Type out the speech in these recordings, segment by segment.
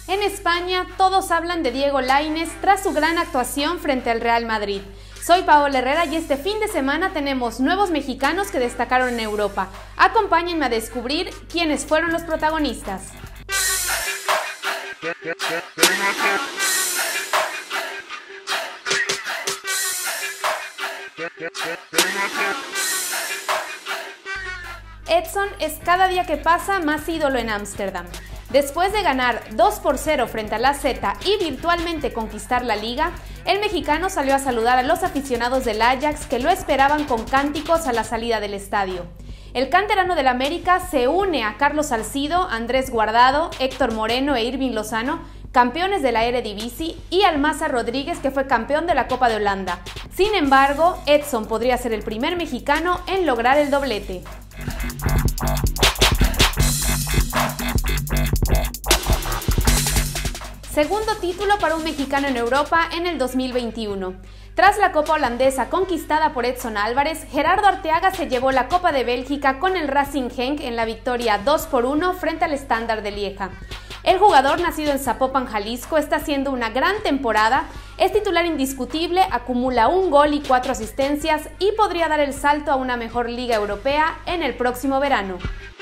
En España, todos hablan de Diego Lainez tras su gran actuación frente al Real Madrid. Soy Paola Herrera y este fin de semana tenemos nuevos mexicanos que destacaron en Europa. Acompáñenme a descubrir quiénes fueron los protagonistas. Edson es cada día que pasa más ídolo en Ámsterdam. Después de ganar 2-0 frente al AZ y virtualmente conquistar la liga, el mexicano salió a saludar a los aficionados del Ajax que lo esperaban con cánticos a la salida del estadio. El canterano del América se une a Carlos Salcido, Andrés Guardado, Héctor Moreno e Irving Lozano, campeones de la Eredivisie, y al Maza Rodríguez, que fue campeón de la Copa de Holanda. Sin embargo, Edson podría ser el primer mexicano en lograr el doblete. Segundo título para un mexicano en Europa en el 2021. Tras la Copa holandesa conquistada por Edson Álvarez, Gerardo Arteaga se llevó la Copa de Bélgica con el Racing Genk en la victoria 2-1 frente al Standard de Lieja. El jugador, nacido en Zapopan, Jalisco, está haciendo una gran temporada, es titular indiscutible, acumula 1 gol y 4 asistencias y podría dar el salto a una mejor liga europea en el próximo verano.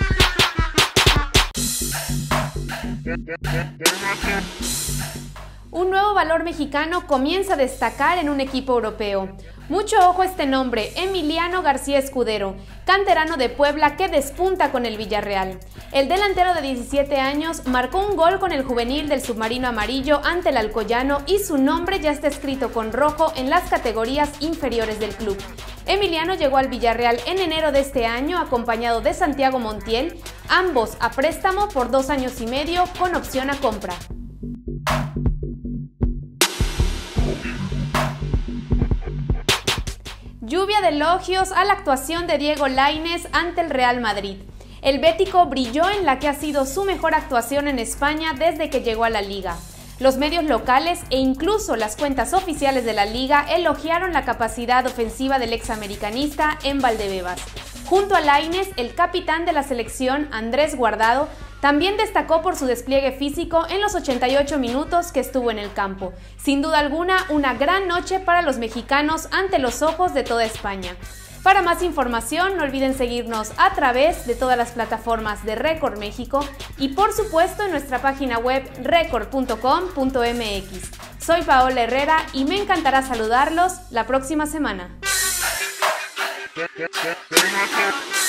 Un nuevo valor mexicano comienza a destacar en un equipo europeo. Mucho ojo a este nombre, Emiliano García Escudero, canterano de Puebla que despunta con el Villarreal. El delantero de 17 años marcó un gol con el juvenil del Submarino Amarillo ante el Alcoyano y su nombre ya está escrito con rojo en las categorías inferiores del club. Emiliano llegó al Villarreal en enero de este año acompañado de Santiago Montiel, ambos a préstamo por 2 años y medio con opción a compra. Lluvia de elogios a la actuación de Diego Lainez ante el Real Madrid. El bético brilló en la que ha sido su mejor actuación en España desde que llegó a la liga. Los medios locales e incluso las cuentas oficiales de la liga elogiaron la capacidad ofensiva del examericanista en Valdebebas. Junto a Lainez, el capitán de la selección, Andrés Guardado, también destacó por su despliegue físico en los 88 minutos que estuvo en el campo. Sin duda alguna, una gran noche para los mexicanos ante los ojos de toda España. Para más información, no olviden seguirnos a través de todas las plataformas de Record México y por supuesto en nuestra página web record.com.mx. Soy Paola Herrera y me encantará saludarlos la próxima semana.